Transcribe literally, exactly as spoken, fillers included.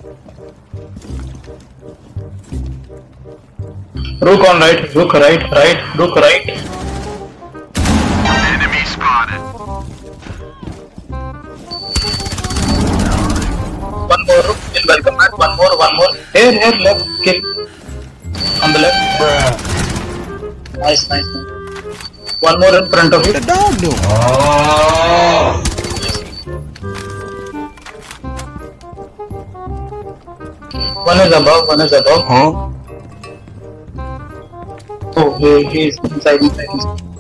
Rook on right, rook right, right, rook right. Enemy spotted. One more rook, kill, welcome back. One more, one more. Here, here, left, kill. On the left. Bruh. Nice, nice, nice. One more in front of you. What the dog doing? Oh. One is above, one is above. Huh? Oh, he, he is inside, inside, inside.